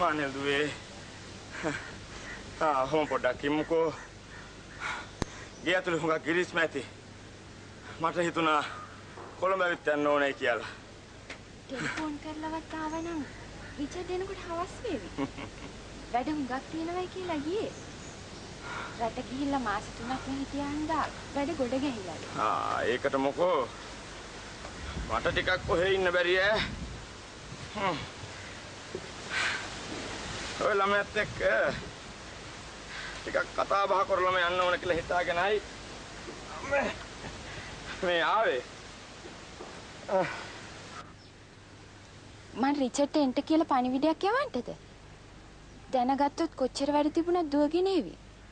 මානෙල් දුවේ. Home පොඩ්ඩක් කිමුකෝ. ගේ ඇතුලේ හුඟක් ගිරිස් මැති. මට හිතුණා කොළඹ ඇවිත් යන්න ඕනේ කියලා. ටෙලිෆෝන් කරලවත් ආවනම් රිචඩ් එනකොට හවස් වේවි. වැඩ හුඟක් තියෙනවයි කියලා ගියේ. රට ගිහිල්ලා මාස 3ක් මෙහි තියාන්දා වැඩ ගොඩ ගැහිලාලු. ඒකට මොකෝ මට ටිකක් කොහෙ ඉන්න බැරි ඈ. ඔය ළමයාත් එක්ක ටිකක් කතා බහ කරලම යන්න ඕන කියලා හිතාගෙනයි මේ ආවේ. මං රිචඩ් එන්ට කියලා පණිවිඩයක් යවන්නද? දැනගත්තොත් කොච්චර වැඩ තිබුණත් දුවගෙන එවි.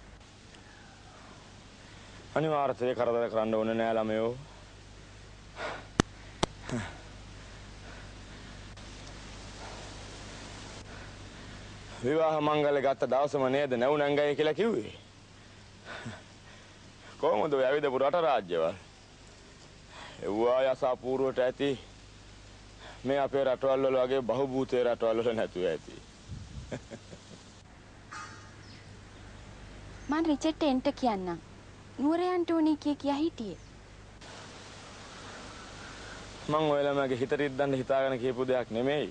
අනිවාර්යයෙන් කරදර කරන්න ඕනේ නෑ ළමයෝ. විවාහ මංගල ගත්ත දවසම නේද නැවුනංගයි කියලා කිව්වේ. කොහොමද ඔය ඇවිදපු රට රාජ්‍යවල? එව්වා යසපූර්වට ඇති. මේ අපේ රටවල් වල වගේ බහුභූතේ රටවල් වල නැතුව ඇති. මං රිචඩ් එන්ට කියන්නම්. නුවරයන්ට උනි කියා හිටියේ. මං ඔය ළමයාගේ හිත රිද්දන්න හිතාගෙන කියපු දෙයක් නෙමෙයි.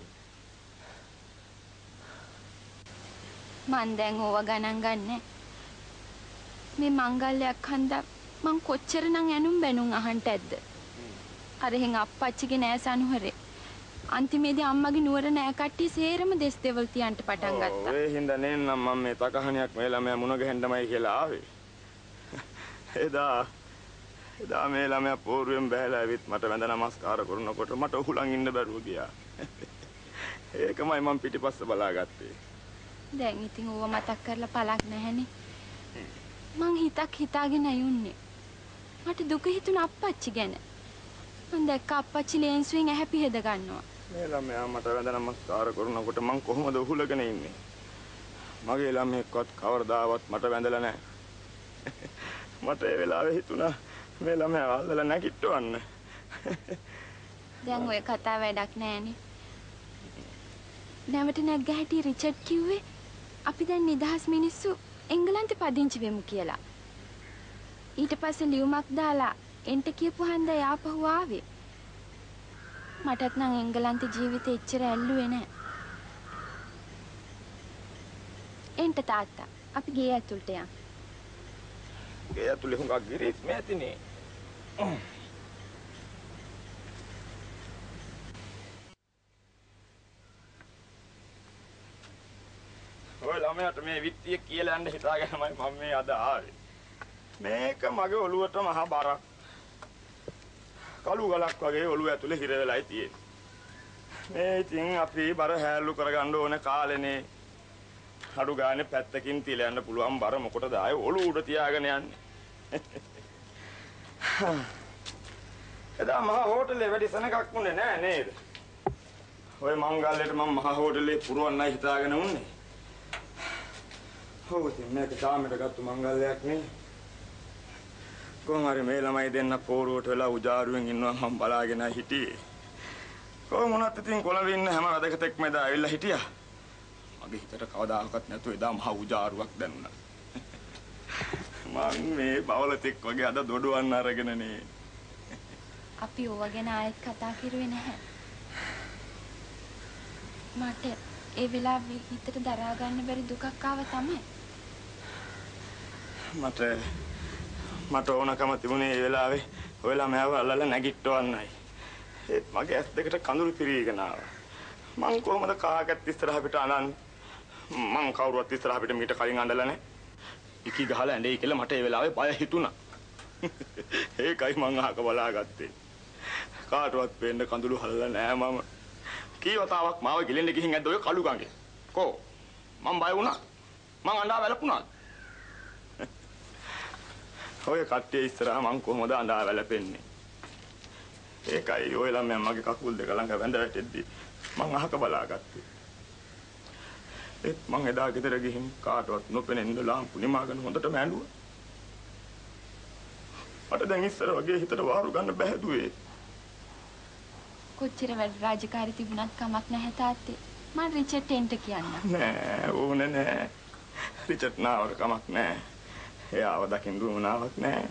මං දැන් ඕව ගණන් ගන්නෑ. මේ මංගල්‍යයක් හන්දා මං කොච්චරනම් ඇනුම් බැනුම් අහන්න ඇද්ද? අර එහෙන් අප්පච්චිගේ නෑස අනුහරේ. අන්තිමේදී අම්මගේ නුවර නෑ කට්ටිය සේරම දෙස් දෙවල් තියන්ට පටන් ගත්තා. ඒ හින්දා නේනම් මම මේ තකහණියක් මේ ළමයා මුණ ගැහෙන්නමයි කියලා ආවේ. එදා මේ ළමයා පෝරුවෙන් බහැලා ඇවිත් මට වැඳ නමස්කාර කරනකොට මට උහුලන් ඉන්න බැරුව ගියා. ඒකමයි මම පිටිපස්ස බලාගත්තේ. දැන් ඉතින් ඌව මතක් කරලා පළක් නැහැනේ. මං හිතාගෙන යුන්නේ. මට දුක හිතුණ අප්පච්චි ගැන. මං දැක්ක අප්පච්චි ලේන්සුවෙන් ඇහැ පිහද ගන්නවා. මේ ළමයා මට වැඳ නමස්කාර කරනකොට මං කොහොමද උහුලගෙන ඉන්නේ? මගේ ළමයෙක්වත් කවරදාවත් මට වැඳලා නැහැ. මට ඒ වෙලාවේ හිතුණා මේ ළමයා අල්ලලා නැගිටවන්න. දැන් ඔය කතා වැඩක් නැහැනේ. නැවට නැග්ග හැටි රිචඩ් කිව්වේ අපි දැන් නිදහස් මිනිස්සු එංගලන්තේ පදිංචි වෙමු කියලා. ඊට පස්සේ ලියුමක් දාලා එන්ට කියපු හන්දා යාපහුව ආවේ. මටත් නම් එංගලන්තේ ජීවිතේ එච්චර ඇල්ලුවේ නැහැ. එන්ට තාත්තා අපි ගේ ඇතුළට යන්. ගේ ඇතුලේ හුඟක් ගිරිස් මෑතිනේ. ඔය ළමයාට මේ විත්තිය කියලා යන්න හිතාගෙනමයි මම මේ අද ආවේ. මේක මගේ ඔළුවට මහා බරක්. කළු ගලක් වගේ ඔළුව ඇතුලේ හිර වෙලායි තියෙන්නේ. මේ ඉතින් අපි බර හැල්ලු කරගන්න ඕනේ කාලෙනේ. අඩු ගානේ පැත්තකින් තියලා යන්න පුළුවන් බර මොකටද ආයේ ඔළුව උඩ තියාගෙන යන්නේ. එදා මහා හෝටලේ වැඩි සනකක් වුණේ නෑ නේද? ඔය මංගල්‍යයට මම මහා හෝටලේ පුරවන්නයි හිතාගෙන උන්නේ. ඔව් ඉතින් මේක තාමෙට ගත්ත මංගල්‍යයක් නේ. කොහොම හරි මේ ළමයි දෙන්න පෝරුවට වෙලා උජාරුවෙන් ඉන්නවා මම බලාගෙන හිටියේ. කොහොම වුණත් ඉතින් කොළඹ ඉන්න හැම රදකටෙක් මෙද ඇවිල්ලා හිටියා. මගේ හිතට කවදාකවත් නැතුව එදා මහා උජාරුවක් දැනුණා. මම මේ බවලතෙක් වගේ අද දොඩවන්න අරගෙනනේ. අපි ඕව ගැන ආයෙත් කතා කරුවේ නැහැ. මට ඒ වෙලාවේ හිතට දරා ගන්න බැරි දුකක් ආව තමයි. මට ඕනකම තිබුණේ ඒ වෙලාවේ ඔය ළමයාව අල්ලලා නැගිට්ටවන්නයි. ඒත් මගේ ඇස් දෙකට කඳුළු පිරීගෙන ආවා. මං කොහමද කාකත් ඉස්සරහ පිට අනන්නේ? මං කවුරුවත් ඉස්සරහ පිට මීට කලින් අඬලා නැහැ. ඉකි ගහලා ඇඬේ කියලා මට ඒ වෙලාවේ බය හිතුණා. ඒකයි මං අහක බලාගත්තේ. කාටවත් පේන්න කඳුළු හල්ලා නැහැ මම. කී වතාවක් මාව ගිලෙන්න ගිහින් ඇද්ද ඔය කළු ගඟේ? කෝ මං බය වුණා. මං අඬා වැළපුණාද? ඔය කට්ටිය ඉස්සරහා මං කොහොමද අඬා වැළපෙන්නේ? ඒකයි ඔය ළමයා මගේ කකුල් දෙක ළඟ වැඳ වැටෙද්දි මං අහක බලාගත්තේ. ඒත් මං එදා ගෙදර ගිහින් කාටවත් නොපෙනෙන්න ලාම්පු නිමාගෙන හොඳටම ඇඬුවා. මට දැන් ඉස්සර වගේ හිතට වාරු ගන්න බැහැ දුවේ. කොච්චර වැඩ රාජකාරී තිබුණත් කමක් නැහැ තාත්තේ. මම රිචඩ් එන්ට කියන්නම්. නෑ ඕනේ නෑ. රිචඩ් නාවට කමක් නෑ. එයාව දකින්න දුවනාවක් නෑ.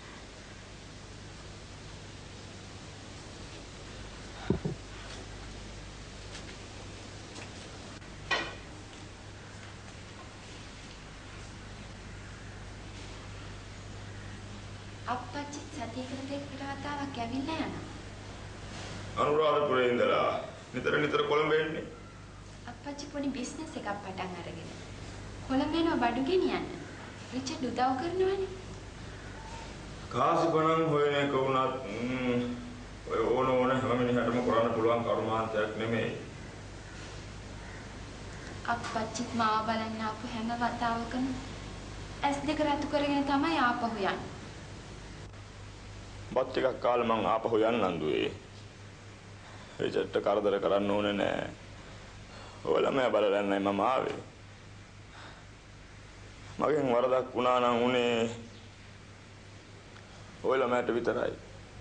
අප්පච්චි සතියකට දෙකකට වතාවක් ඇවිල්ලා යනවා. අනුරාධපුරේ ඉඳලා නිතර කොළඹ එන්නේ. අප්පච්චි පොඩි බිස්නස් එකක් පටන් අරගෙන. කොළඹ යනවා බඩු ගෙනියන්න. රිචඩ් උදව් කරනවනේ. කාසි ගණන් හොයන එක වුණත් ඔය ඕන හැම මිනිහටම කරන්න පුළුවන් කර්මාන්තයක් නෙමෙයි. අප්පච්චිත් මාව බලන්න ආපු හැම වතාවකම ඇස් දෙක රතු කරගෙන තමයි ආපහු යන්නේ. බත් ටිකක් කාලා මං ආපහු යන්නම් දුවේ. රිචඩ්ට කරදර කරන්න ඕනේ නෑ. ඔයාලා මම බලලන්නයි මම ආවේ. මගෙන් වරදක් වුණා නම් උනේ ඔයාලා මට විතරයි.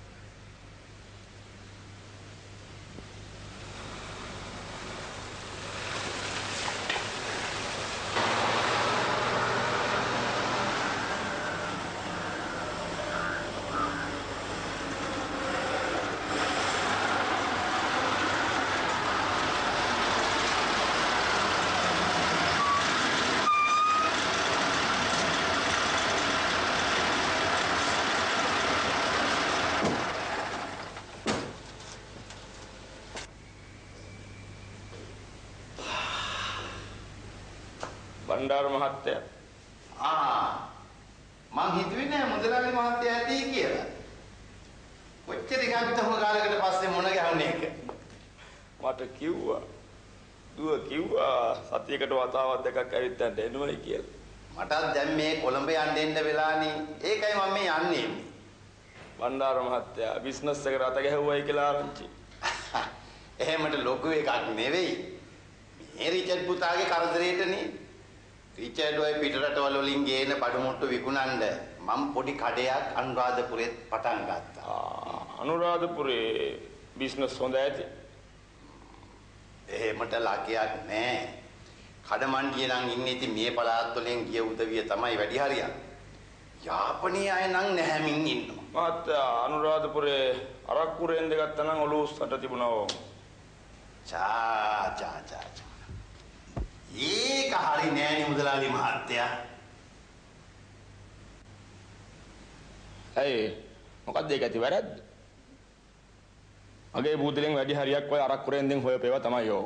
බණ්ඩාර මහත්තයා මං හිතුවේ නෑ මුදලාලි මහත්තයා ඇති කියලා. කොච්චර ගාවිතම කාලයකට පස්සේ මොන ගැහුනේ එක. මට කිව්වා දුව කිව්වා සතියකට වතාවක් දෙකක් ඇවිත් යන්න එනවයි කියලා. මටත් දැන් මේ කොළඹ යන්න වෙලානේ. ඒකයි මම මේ යන්නේ. බණ්ඩාර මහත්තයා බිස්නස් එකට අත ගැහුවයි කියලා ආරංචි. එහෙමට ලොකු එකක් නෙවෙයි. මේ රිචඩ් පුතාගේ කරදරේටනේ. රිචඩ් ඔය පිටරටවල වලින් ගේන බඩු මුට්ටු විකුණන්න මම පොඩි කඩයක් අනුරාධපුරෙත් පටන් ගත්තා. අනුරාධපුරේ බිස්නස් හොඳ ඇති. එහෙමට ලකයක් නෑ. කඩමණ්ඩිය නම් ඉන්නේ ඉතින් මේ පළාත් වලින් ගිය උදවිය තමයි වැඩි හරියක්. යාපනයේ අය නම් නැහැමින් ඉන්නවා. මහත්තයා අනුරාධපුරේ අරක්කු රෙන්ද ගත්තා නම් ඔලුව උස්සට තිබුණා. චා ඒක හරි නෑනේ මුදලාලි මහත්තයා. ඇයි මොකක්ද ඒක ඇති වැරද්ද? මගේ බූදලෙන් වැඩි හරියක් ඔය අරක්කු රෙන්දෙන් හොයපේවා තමයි යෝ.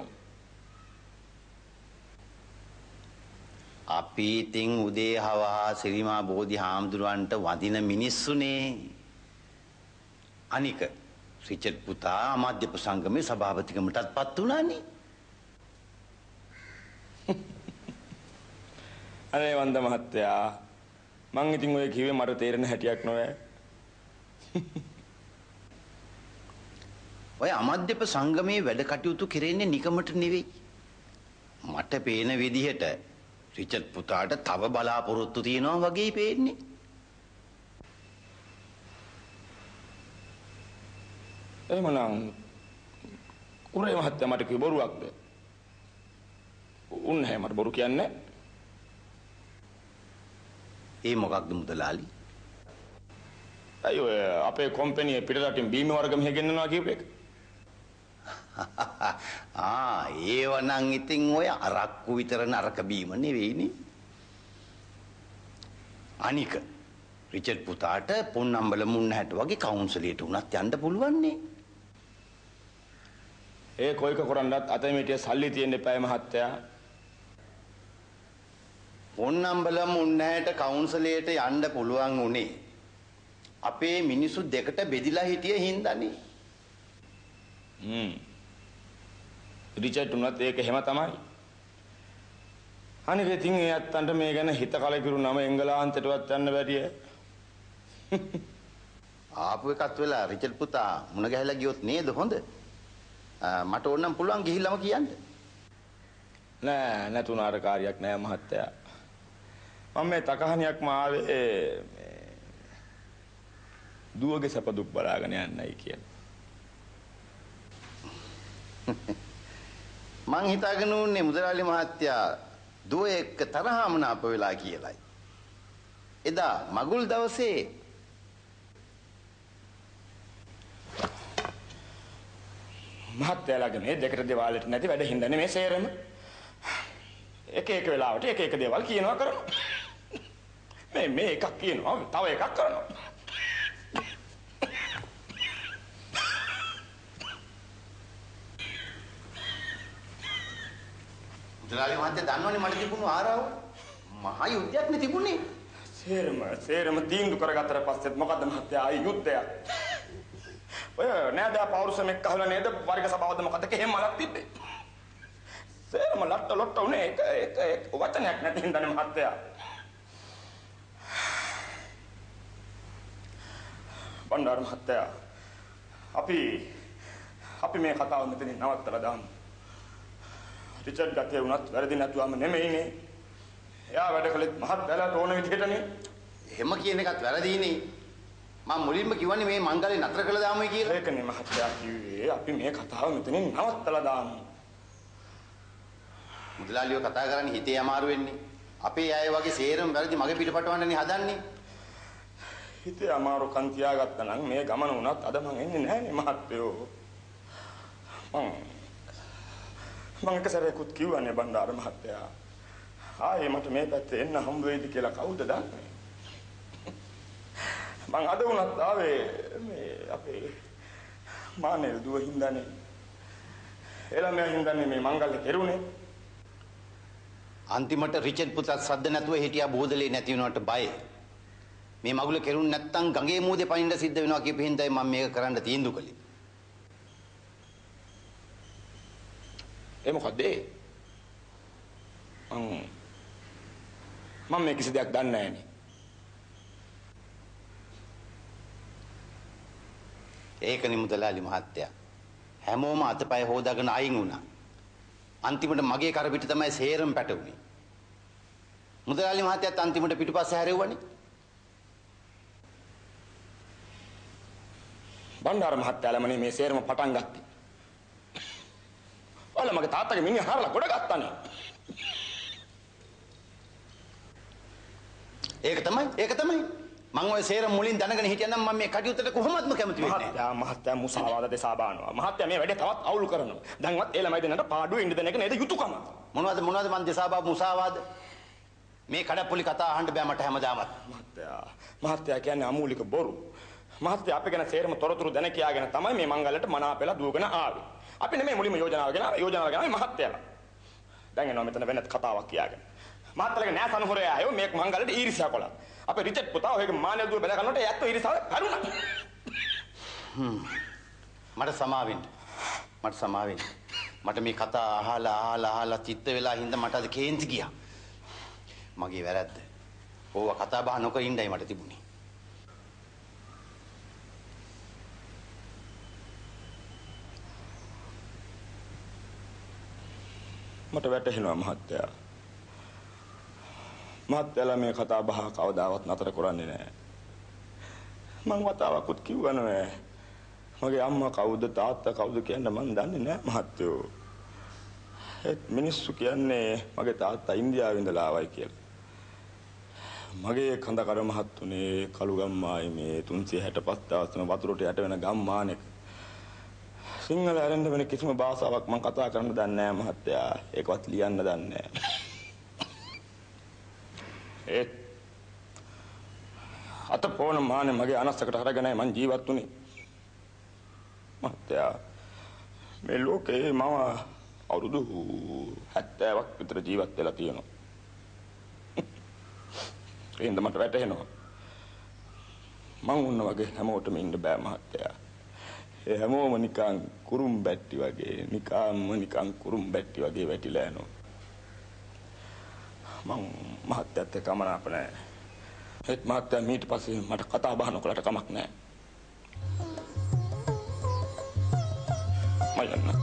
අපි ඉතින් උදේ හවා සිරිමා බෝධි හාමුදුරුවන්ට වදින මිනිස්සුනේ. අනික රිචඩ් පුතා අමාත්‍ය සංගමේ සභාපතිකමටත්පත් වුණානේ. අනේ වන්ද මහත්තයා මං ඉතින් ඔය කිව්වේ මට තේරෙන හැටියක් නොවේ. ඔය අමාත්‍ය සංගමේ වැඩ කටයුතු කෙරෙන්නේ නිකමට නෙවෙයි. මට පේන විදිහට රිචඩ් පුතාට තව බලාපොරොත්තු තියෙනවා වගේ පේන්නේ. එහෙමනම් කුරේ මහත්තයා මට කිව්ව බොරුවක්ද? උන් නැහැ මට බොරු කියන්නේ. ඒ මොකක්ද මුදලාලි? අයියෝ අපේ කම්පැනි පිටරටින් බීම වර්ග මෙහෙ ගෙන්නනවා කියපු එක. ඒව නම් ඉතින් ඔය අරක්කු විතර නරක බීම නෙවෙයිනේ. අනික රිචඩ් පුතාට පොන්නම්බල මුන්නහැට වගේ කවුන්සලයට උනත් යන්න පුළුවන් නේ. ඒ කොයික කරන්නත් අතේ මිටිය සල්ලි තියෙන්න එපායි මහත්තයා. පොන්නම්බල මුන්නහැට කවුන්සලයට යන්න පුළුවන් උනේ අපේ මිනිස්සු දෙකට බෙදිලා හිටිය හින්දානේ. රිචඩ් උනත් ඒක එහෙම තමයි. අනික ඉතින් ඒ අත්තන්ට මේ ගැන හිත කලකිරුනම එංගලන්තයටවත් යන්න බැරිය. ආපු එකත් වෙලා රිචඩ් පුතා මුණ ගැහිලා ගියොත් නේද හොඳ? මට ඕනම් පුළුවන් ගිහිල්ලාම කියන්න. නෑ නැතුණාට කාර්යයක් නෑ මහත්තයා. මම මේ තකහණියක්ම ආවේ දුවගේ සැප දුක් බලාගෙන යන්නයි කියලා. මං හිතාගෙන උන්නේ මුදලාලි මහත්තයා දුව එක්ක තරහමනාප වෙලා කියලායි. එදා මගුල් දවසේ මහත්තයාලගේ මේ දෙකට දේවාලෙට නැති වැඩ හින්දානේ මේ සේරම එක වෙලාවට එක දේවල් කියනවා කරනවා. මේ එකක් කියනවා තව එකක් කරනවා. මුදලාලි මහත්තයා දන්නවනේ මට තිබුණු ආරාව මහා යුද්ධයක් නේ තිබුණේ. සේරම තීන්දුව කරගත්තට පස්සෙත් මොකද්ද මහත්තයා ආයි යුද්ධයක්. ඔය නේද පෞරුෂමෙක් කහලා නේද වර්ග සභාවද මොකද කෙහෙම මලක් තිබ්බේ. සේරම ලොට්ට උනේ එක වචනයක් නැති හින්දානේ මහත්තයා. බණ්ඩාර මහත්තයා අපි මේ කතාව මෙතනින් නවත්තලා දාමු. රිචඩ් ගතේ වුණත් වැරදි නැතුවම නෙමෙයිනේ. එයා වැඩ කළේ මහත්තයාට ඕන විදිහටනේ. එහෙම කියන එකත් වැරදීනේ. මම මුලින්ම කිව්වනේ මේ මංගලේ නතර කළා දාමුයි කියලා. ඒකනේ මහත්තයා කිව්වේ අපි මේ කතාව මෙතනින් නවත්තලා දාමු. මුදලාලිව කතා කරන්නේ හිතේ අමාරු වෙන්නේ. අපේ අය වගේ සේරම වැරදි මගේ පිටපටවන්නනේ හදන්නේ. හිතේ අමාරුකම් තියාගත්තා නම් මේ ගමන උනත් අද මං එන්නේ නැහනේ මහත්තයෝ. මං එක සැරේකුත් කිව්වනේ බණ්ඩාර මහත්තයා. ආයේ මට මේ පැත්තේ එන්න හම්බ වෙයිද කියලා කවුද දන්නේ? මං අද උනත් ආවේ මේ අපේ මානෙල් දුව හින්දානේ. එළමයා හින්දානේ මේ මංගල්‍ය කෙරුණේ. අන්තිමට රිචඩ් පුතා සද්ද නැතුව හිටියා බෝදලේ නැති වෙනවට බය. මේ මගුල කෙරුණ නැත්තම් ගඟේ මූදේ පනින්න සිද්ධ වෙනවා කියපු හින්දායි මම මේක කරන්න තීන්දුව කළේ. ඒ මොකද මම මේ කිසි දෙයක් දන්නේ නැහැනේ. ඒකනේ මුදලාලි මහත්තයා. හැමෝම අතපය හොදාගෙන අයින් වුණා. අන්තිමට මගේ කර පිට තමයි සේරම පැටවුනේ. මුදලාලි මහත්තයාත් අන්තිමට පිටුපස්සේ හැරෙව්වනේ. බණ්ඩාර මහත්තයාලමනේ මේ සේරම පටන් ගත්තේ. ඔයාලා මගේ තාත්තගේ මිනිහ හරලා ගොඩ ගත්තානේ. ඒක තමයි. මම ඔය සේරම මුලින් දැනගෙන හිටියනම් මම මේ කටයුත්තට කොහොමත්ම කැමති වෙන්නේ නැහැ. මහත්තයා මුසාවාද දෙසා බානවා. මහත්තයා මේ වැඩේ තවත් අවුල් කරනවා. දැන්වත් ඒ ළමයි දෙන්නට පාඩුවේ ඉන්න දෙන එක නේද යුතුයකම. මොනවද මන් දෙසාබා මුසාවාද? මේ කඩප්පුලි කතා අහන්න බෑ මට හැමදාමත්. මහත්තයා කියන්නේ අමූලික බොරු. මහත්තයා අපි ගැන සේරම තොරතුරු දැන කියාගෙන තමයි මේ මංගලයට මනාපෙලා දුවගෙන ආවේ. අපි නෙමෙයි මුලින්ම යෝජනාව ගෙනාවේ මහත්තයාලා. දැන් එනවා මෙතන වෙනත් කතාවක් කියාගෙන. මහත්තයාලගේ නෑ සනුහරය ආයෝ මේ මංගලයට ඊර්ෂ්‍යා කළා. අපේ රිචඩ් පුතා ඔයගේ මානෙල් දුව බැල ගන්නකොට ඇත්ත ඊර්ෂ්‍යාව කරුණා. මට සමාවෙන්න. මට මේ කතා අහලා චිත්ත වෙලා හින්දා මට අද කේන්ති ගියා. මගේ වැරද්ද. ඕවා කතා බහ නොකර ඉන්නයි මට තිබුණේ. මට වැටහෙනවා මහත්තයා. මහත්තයාලා මේ කතා බහ කවදාවත් නතර කරන්නේ නැහැ. මං වතාවකුත් කිව්වා නෑ. මගේ අම්මා කවුද තාත්තා කවුද කියන්න මං දන්නේ නැහැ මහත්තයෝ. ඒත් මිනිස්සු කියන්නේ මගේ තාත්තා ඉන්දියාවේ ඉඳලා ආවයි කියලා. මගේ කඳකර මහත්තුනේ කළුගම්මායි මේ 365 දවසම වතුරට යට වෙන ගම්මානෙක. සිංහල ඇරෙන්න වෙන කිසිම භාෂාවක් මං කතා කරන්න දන්නේ නැහැ මහත්තයා. ඒකවත් ලියන්න දන්නේ නැහැ. ඒත් අත පොන මානේ මගේ අනස්සකට අරගෙනයි මං ජීවත් වුනේ. මහත්තයා මේ ලෝකේ මම අවුරුදු 70ක් විතර ජීවත් වෙලා තියෙනවා. ඒඳ මට වැටහෙනවා. මං උන්න වගේ හැමෝටම ඉන්න බෑ මහත්තයා. ඒ හැමෝම නිකන් කුරුම් බැට්ටි වගේ නිකන් කුරුම් බැට්ටි වගේ වැටිලා යනවා. මං මහත්තයත් එක්ක අමනාප නැහැ. ඒත් මහත්තයා ඊට පස්සේ මට කතා බහ නොකලට කමක් නැහැ. මම යන්න.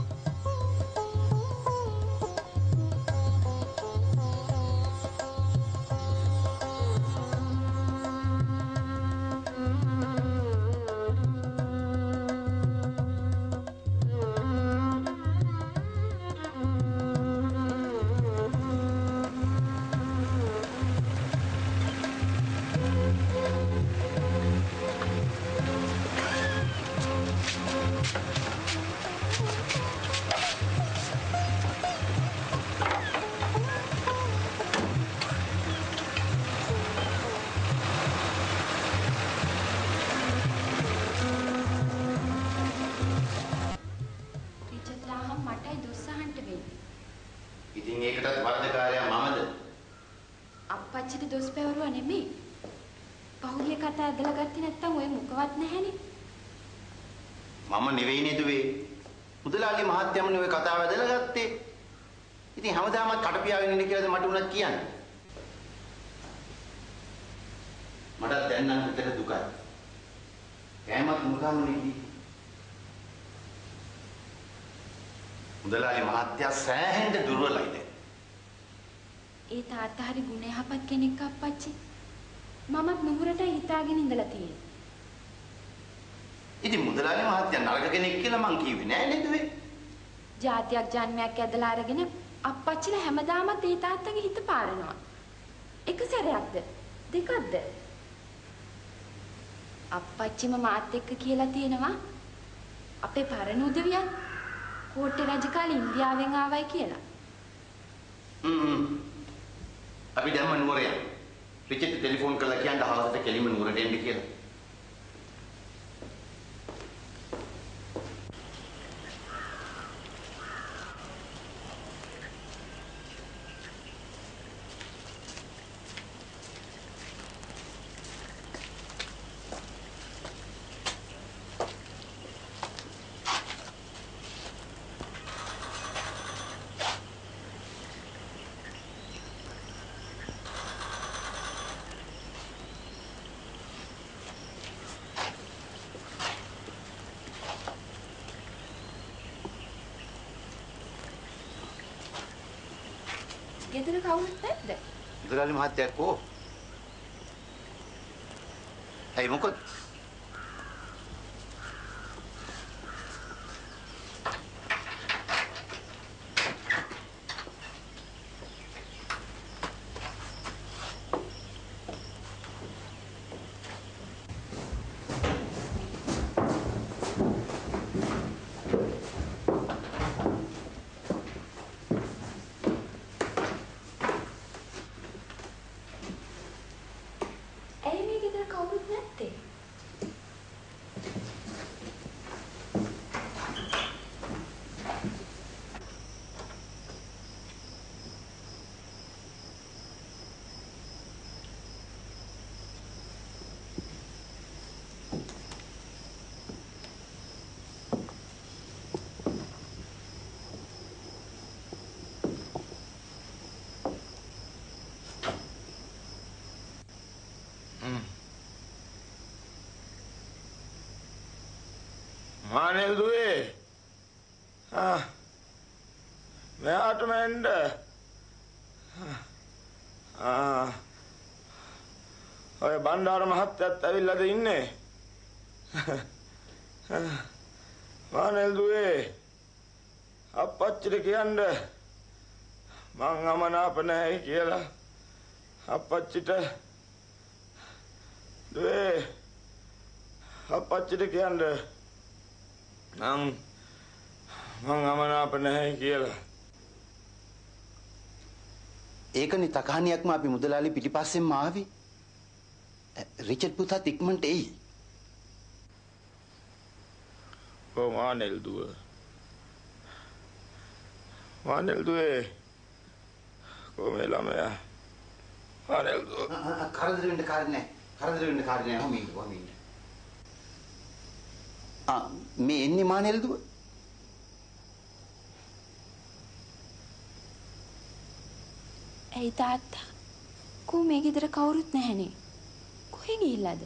අප්පච්චිට දොස් පැවරුවා නෙමෙයි. පහුගිය කතා ඇදලා ගත්තේ නැත්තම් ඔය මුකවත් නැහැනේ. මම නෙවෙයි නේදුවේ. මුදලාලි මහත්තයමනේ ඔය කතාව ඇදලා ගත්තේ. ඉතින් හැමදාමත් කටපියාගෙන ඉන්න කියලාද මට උනත් කියන්නේ. මට දැන් නම් හිතට දුකයි. කෑමත් මුකාමුනේ කි. මුදලාලි මහත්තයා සෑහෙන්න දුර්වලයි දැන්. ඒ තාත්තා හරි ගුණ යහපත් කෙනෙක් අප්පච්චි. මමත් නුඹරට හිතාගෙන ඉඳලා තියෙනවා. ඉතින් මුදලාලි මහත්තයා නරක කෙනෙක් කියලා මං කිව්වේ නෑ නේද වේ? ජාතියක් ජන්මයක් ඇදලා අරගෙන අප්පච්චිලා හැමදාමත් ඒ තාත්තගේ හිත පාරනවා. එක සැරයක්ද? දෙකක්ද? අප්පච්චිම මාත් එක්ක කියලා තියෙනවා අපේ පරණ උදවියන් කෝට්ටේ රජ කාලේ ඉන්දියාවෙන් ආවයි කියලා. අපි දැම්ම නුවර යන්න. රිචඩ් ටෙලිෆෝන් කරලා කියන්න හවසට කෙලිම නුවරට එන්න කියලා. ගෙදර කවුරුත් නැද්ද? මුදලාලි මහත්තයා කෝ? ඇයි මොකද? මානෙල් දුවේ මෙයාට මෙන්න ඔය බණ්ඩාර මහත්තයත් ඇවිල්ලාද ඉන්නේ මානෙල් දුවේ අප්පච්චිට කියන්න මං අමනාප නැහැ කියලා අප්පච්චිට දුවේ අප්පච්චිට කියන්න මං අමනාප නැහැ කියලා. ඒකනේ තකහණියක්ම අපි මුදලාලි පිටිපස්සෙන්ම ආවි. රිචඩ් පුතාත් ඉක්මනට එයි. මානෙල් දුව. මානෙල් දුවේ. කොහේ ළමයා? මානෙල් දුව. කරදර වෙන්න කාරණේ නැහැ. කරදර වෙන්න කාරණේ නැහැ. කොහොමින්ද? මේ එන්නේ මානෙල් දුව. ඇයි තාත්තා? කෝ මේ ගෙදර කවුරුත් නැහැනේ. කොහෙ ගිහිල්ලාද?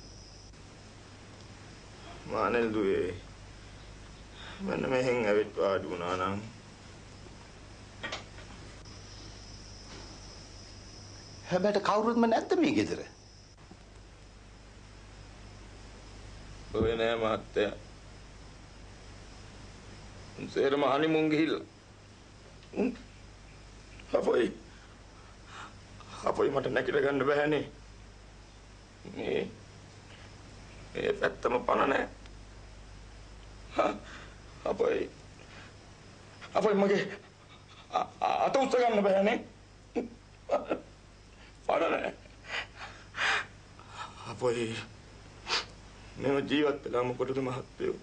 මානෙල් දුවේ. මම මෙහෙන් ඇවිත් වාඩි වුණා නම් හැබැයි කවුරුත්ම නැද්ද මේ ගෙදර? ඔය නෑ මහත්තයා. සේරම හනිමුන් ගිහිල්ලා. අපොයි මට නැගිට ගන්න බෑනේ. මේ පැත්තම පණ නෑ. අපොයි මගේ අත උස්ස ගන්න බෑනේ. පණ නෑ. අපොයි මේ ජීවත් වෙලා මොකටද මහත්තයෝ?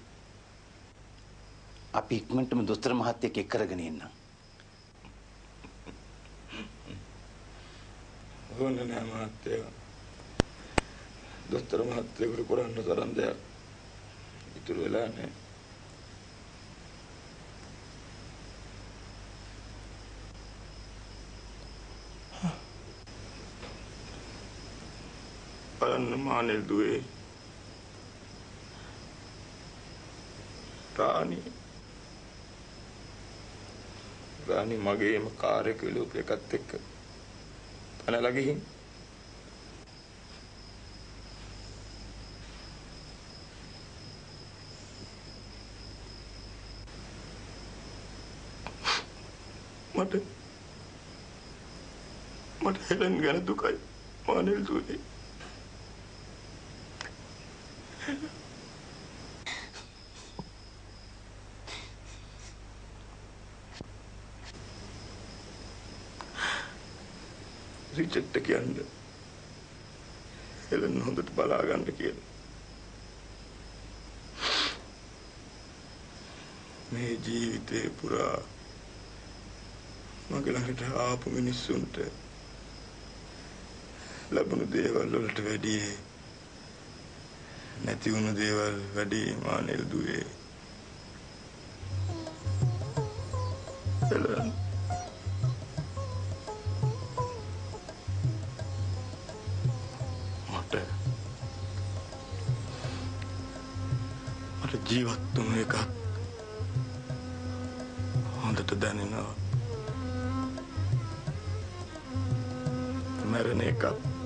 අපි ඉක්මනටම දොස්තර මහත්තයෙක් එක්ක කරගෙන ඉන්නම්. ඕනේ නෑ මහත්තයා. දොස්තර මහත්තයෙකුට කරන්න තරම් දෙයක් ඉතුරු වෙලා නෑ. බලන්න මානෙල් දුවේ රාණි මගේම කාර් එක විලෝප එකත් එක්ක පැනලා ගිහින් මට හෙලන් ගැන දුකයි මානෙල් දුවේ. රිචඩ්ට කියන්න හෙලන් හොඳට බලා ගන්න කියලා. මේ ජීවිතේ පුරා මගේ ළඟට ආපු මිනිස්සුන්ට ලැබුණු දේවල් වලට වැඩි නැති වුණු දේවල් වැඩි මානෙල් දුවේ. හෙලන් මට ජීවත් වුණු එකක් හොඳට දැනෙනවා. මරණ එකක්